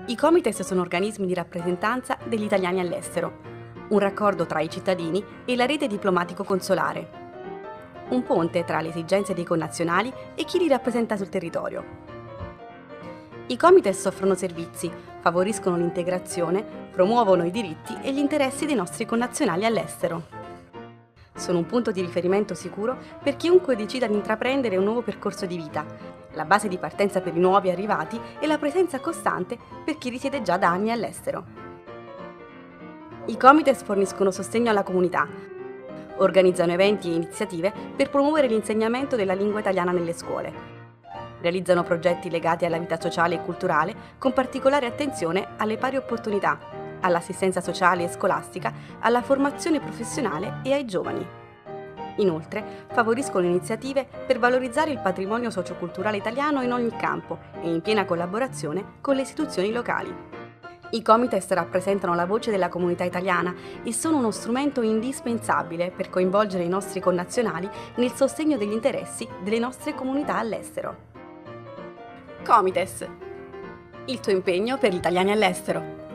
I Comites sono organismi di rappresentanza degli italiani all'estero, un raccordo tra i cittadini e la rete diplomatico-consolare, un ponte tra le esigenze dei connazionali e chi li rappresenta sul territorio. I Comites offrono servizi, favoriscono l'integrazione, promuovono i diritti e gli interessi dei nostri connazionali all'estero. Sono un punto di riferimento sicuro per chiunque decida di intraprendere un nuovo percorso di vita, la base di partenza per i nuovi arrivati e la presenza costante per chi risiede già da anni all'estero. I Comites forniscono sostegno alla comunità, organizzano eventi e iniziative per promuovere l'insegnamento della lingua italiana nelle scuole. Realizzano progetti legati alla vita sociale e culturale con particolare attenzione alle pari opportunità, all'assistenza sociale e scolastica, alla formazione professionale e ai giovani. Inoltre, favoriscono iniziative per valorizzare il patrimonio socioculturale italiano in ogni campo e in piena collaborazione con le istituzioni locali. I Comites rappresentano la voce della comunità italiana e sono uno strumento indispensabile per coinvolgere i nostri connazionali nel sostegno degli interessi delle nostre comunità all'estero. Comites, il tuo impegno per gli italiani all'estero.